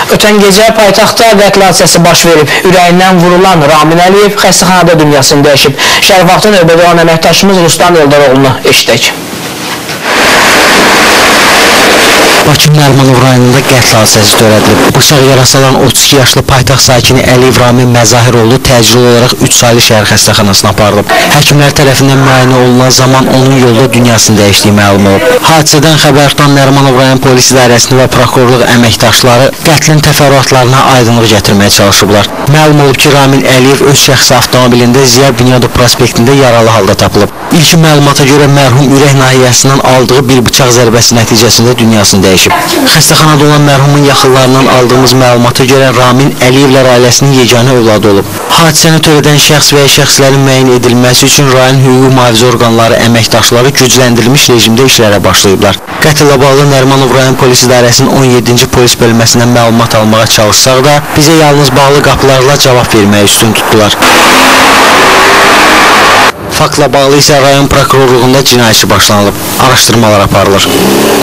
Ötən gecə paytaxtda qətl hadisəsi baş verib. Ürəyindən vurulan Ramin Əliyev xəstəxanada dünyasını dəyişib. Şərifaqda növbədə olan əməkdaşımız Ruslan Eldaroğlu'nu eşidək. Bakı Nərimanov rayonunda qətl hadisəsi törədilib. Bıçaq yarası alan 32 yaşlı paytaxt sakini Əliyev Ramin Məzahiroğlu təcili olaraq 3 saylı şəhər xəstəxanasına aparılıb. Həkimlər tərəfindən müayinə olunan zaman onun yolda dünyasını dəyişdiyi məlum olub. Hadisədən xəbər tutan Nərimanov rayon polis idarəsində və prokurorluq əməkdaşları qətlin təfərrüatlarına aydınlıq gətirməyə çalışıblar. Məlum olub ki, Ramin Əliyev öz şəxsi avtomobilində Ziya Bünyadov prospektində yaralı halda tapılıb. İlk məlumata görə mərhum ürək nahiyəsindən aldığı bir bıçaq zərbəsi nəticəsində dünyasını dəyişib. Xəstəxanada olan mərhumun yaxınlarından aldığımız məlumata görə Ramin Əliyevlər ailəsinin yeganə övladı olub. Hadisəni törədən şəxs və ya şəxslərin müəyyən edilməsi üçün rayon hüquqi mühafizə orqanları əməkdaşları gücləndirilmiş rejimdə işlərə başlayıblar. Qətlə bağlı Nərimanov rayon polis idarəsinin 17-ci polis bölməsindən məlumat almağa çalışsaq da, bizə yalnız bağlı qapılarla cavab verməyə üstün tutdular. Faktla bağlı isə rayon prokurorluğunda cinayət işi başlanılıb. Araşdırmalar aparılır.